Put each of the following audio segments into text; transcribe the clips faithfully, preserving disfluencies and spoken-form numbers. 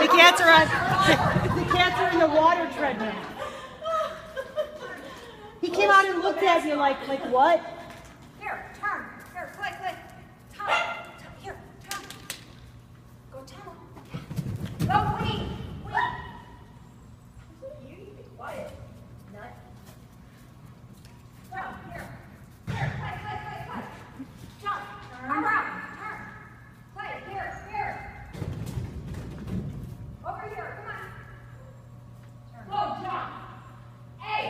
cats are on. The cats are in the water treadmill. He came out and looked at you like, like what? Here, turn. Here, click, click. Tom, here, Tom. Go, Tom. Go, wait, wait. You need to be quiet. Nut. Go, here. Here, click, click, click, click. Jump. Turn around. Turn. Play. Here, here. Over here. Come on. Go, jump. Hey.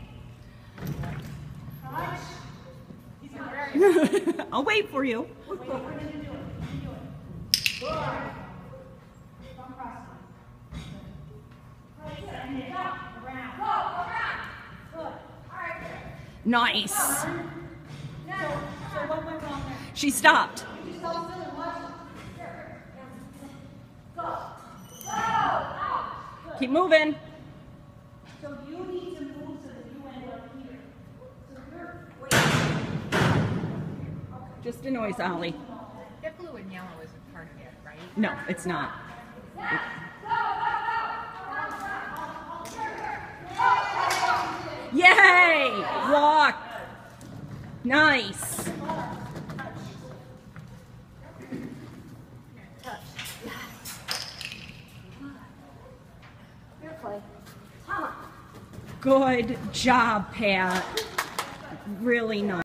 Touch. He's not very good. I'll wait for you. Wait, we're going to do it. We're going to do it. Good. Don't cross me. Good. And then jump around. Go, around. Good. All right, good. Nice. Now, so what went wrong there? She stopped. You just hold still and watch it. Here. Go. Go. Out. Good. Keep moving. So you need to move so that you end up here. So you're, wait. Just a noise, Ollie. That blue and yellow isn't part of it, right? No, it's not. Yay! Walk. Nice. Touch. Here, play. Come on. Good job, Pat. Really nice.